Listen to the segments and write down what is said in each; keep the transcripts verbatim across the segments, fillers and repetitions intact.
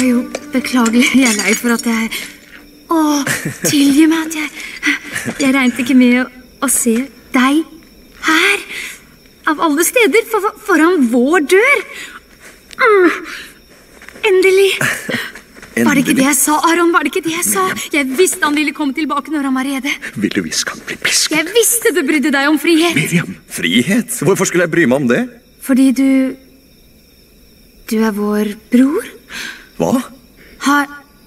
er jo beklagelig. Jeg er lei for at jeg... Åh, tilgi meg at jeg... Jeg regnet ikke med å, å se deg her. Av alle steder, for, foran vår dør. Mm, endelig. Endelig. Var det ikke det jeg sa, Aron? Var det ikke det jeg sa? Jeg visste han ville komme tilbake når han var rede. Vil du visst han bli pisket? Jeg visste du brydde deg om frihet. Miriam. Frihet? Hvorfor skulle jeg bry meg om det? Fordi du... Du er vår bror. Hva? Har...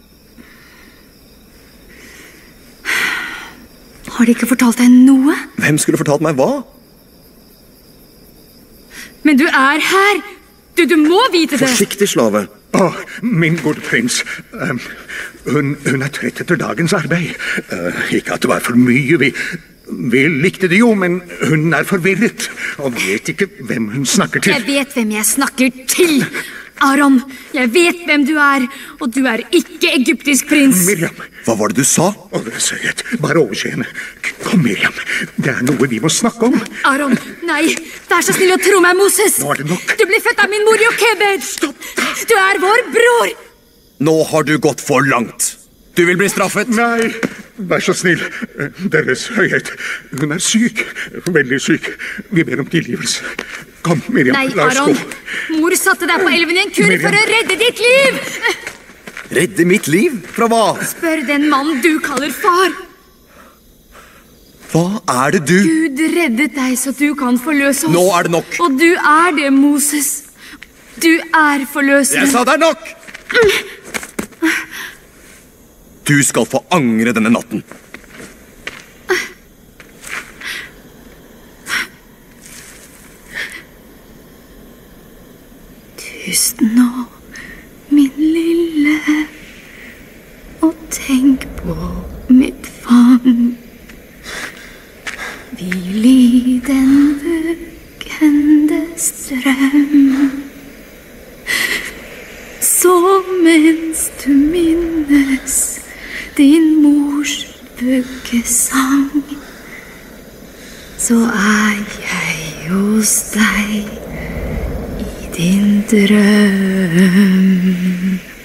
Har de ikke fortalt deg noe? Hvem skulle fortalt meg hva? Men du er her! Du, du må vite det! Forsiktig, slave. Åh, min gode prins. Um, hun, hun er trett etter dagens arbeid. Uh, ikke at det var for mye. Vi, vi likte det jo, men hun er forvirret. Og vet ikke hvem hun snakker til. Jeg vet hvem jeg snakker til! Aron, jeg vet hvem du er, og du er ikke egyptisk prins. Miriam. Hva var det du sa? Å, det er søyhet. Bare overse henne. Kom, Miriam. Det er noe vi må snakke om. Aron, nei. Vær så snill å tro meg, Moses. Nå er det nok. Du blir født av min mor Jochebed. Stopp. Du er vår bror. Nå har du gått for langt. Du vil bli straffet. Nei, vær så snill. Deres høyhet. Hun er syk. Veldig syk. Vi ber om tilgivelse. Kom, Miriam, nei, la oss Aron. gå. Mor satte deg på elven i en kur for å redde ditt liv. Redde mitt liv? Fra hva? Spør den mannen du kaller far. Hva er det du? Gud reddet deg så du kan forløse oss. Nå er det nok. Og du er det, Moses. Du er forløseren. Jeg sa det er nok! Du skal få angre denne natten. Pust nå, min lille, og tenk på mitt fang. Hvil i den vugende strøm. Så mens du minnes din mors vuggesang, så er jeg hos deg i din drøm.